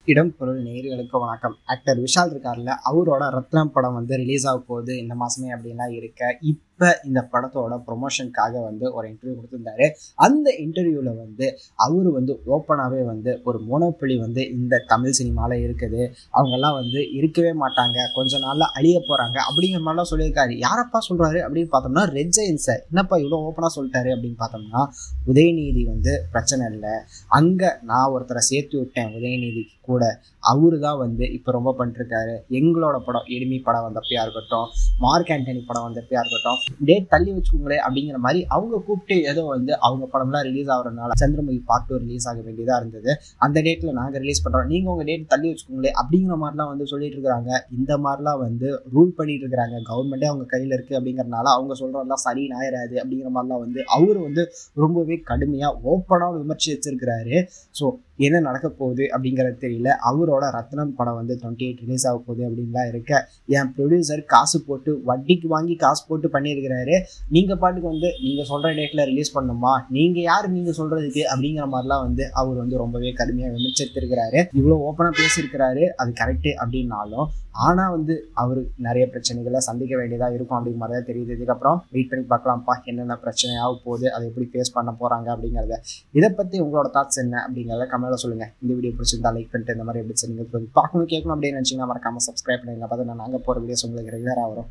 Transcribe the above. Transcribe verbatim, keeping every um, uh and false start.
இடம் பொருள் நேயர்களுக்கு வணக்கம். ஆக்டர் விஷால் இருக்கார்ல, அவரோட ரத்னம் படம் வந்து ரிலீஸ் ஆக போகுது இந்த மாசமே அப்படின்லாம் இருக்க. இப்போ இந்த படத்தோட ப்ரொமோஷனுக்காக வந்து ஒரு இன்டர்வியூ கொடுத்துருந்தாரு. அந்த இன்டர்வியூவில் வந்து அவர் வந்து ஓப்பனாகவே வந்து ஒரு மோனோபொலி வந்து இந்த தமிழ் சினிமாவில் இருக்குது, அவங்கெல்லாம் வந்து இருக்கவே மாட்டாங்க, கொஞ்ச நாளில் அழிய போகிறாங்க அப்படிங்கிற மாதிரிலாம் சொல்லியிருக்காரு. யாரப்பா சொல்கிறாரு அப்படின்னு பார்த்தோம்னா ரெட் ஜெயின்ஸை. என்னப்பா இவ்வளோ ஓப்பனாக சொல்லிட்டாரு அப்படின்னு பார்த்தோம்னா, உதயநிதி வந்து பிரச்சனை இல்லை, அங்கே நான் ஒருத்தரை சேர்த்து விட்டேன் உதயநிதிக்கு கூட, அவரு தான் வந்து இப்போ ரொம்ப பண்ணிருக்காரு. எங்களோட படம் எனிமி படம் வந்தப்பையா இருக்கட்டும், மார்க் ஆண்டனி படம் வந்தப்பையா இருக்கட்டும், டேட் தள்ளி வச்சுக்கோங்களேன் அப்படிங்கிற மாதிரி அவங்க கூப்பிட்டு ஏதோ வந்து அவங்க படம்லாம் ரிலீஸ் ஆகிறதுனால சந்திரமுகி பார்ட் டூ ரிலீஸ் ஆக வேண்டியதாக இருந்தது, அந்த டேட்டில் நாங்கள் ரிலீஸ் பண்ணுறோம், நீங்கள் உங்கள் டேட் தள்ளி வச்சுக்கோங்களே அப்படிங்கிற மாதிரிலாம் வந்து சொல்லிட்டு இருக்கிறாங்க. இந்த மாதிரிலாம் வந்து ரூல் பண்ணிட்டு இருக்கிறாங்க. கவர்மெண்ட்டே அவங்க கையில் இருக்குது அப்படிங்கிறனால அவங்க சொல்கிறதெல்லாம் சரி ஞாயிறாது அப்படிங்கிற மாதிரிலாம் வந்து அவர் வந்து ரொம்பவே கடுமையாக ஓப்பனாக விமர்சி வச்சிருக்கிறாரு. ஸோ என்ன நடக்க போகுது அப்படிங்கிறது தெரியல. அவரோட ரத்னம் படம் வந்து டுவெண்ட்டி எயிட் ரிலீஸ் ஆக போகுது அப்படின்லாம் இருக்க. என் ப்ரொடியூசர் காசு போட்டு வட்டிக்கு வாங்கி காசு போட்டு பண்ணியிருக்கிறாரு, நீங்கள் பாட்டுக்கு வந்து நீங்கள் சொல்கிற டேட்டில் ரிலீஸ் பண்ணணுமா, நீங்கள் யார் நீங்கள் சொல்கிறதுக்கு அப்படிங்கிற மாதிரிலாம் வந்து அவர் வந்து ரொம்பவே கடுமையாக விமர்சித்திருக்கிறாரு. இவ்வளோ ஓப்பனாக பேசியிருக்கிறாரு, அது கரெக்டு அப்படின்னாலும் ஆனால் வந்து அவர் நிறைய பிரச்சனைகளை சந்திக்க வேண்டியதாக இருக்கும் அப்படிங்கிற மாதிரி தான் தெரியுது. இதுக்கப்புறம் வெயிட் பண்ணி பார்க்கலாம்ப்பா என்னென்ன பிரச்சனை ஆக போகுது, அதை எப்படி ஃபேஸ் பண்ண போகிறாங்க அப்படிங்கிறத. இதை பற்றி உங்களோட தாட்ஸ் என்ன அப்படிங்கிறத கமெண்ட்ல சொல்லுங்கள். இந்த வீடியோ பிடிச்சிருந்தா லைக் பண்ணிட்டு இந்த மாதிரி எப்படி நீங்கள் பார்க்கணும் கேட்கணும் அப்படின்னு நினச்சிங்கன்னா மறக்காமல் சப்ஸ்கிரைப் பண்ணுங்க. அப்போ தான் நாங்கள் போகிற வீடியோஸ் உங்களுக்கு ரெகுலராக வரும்.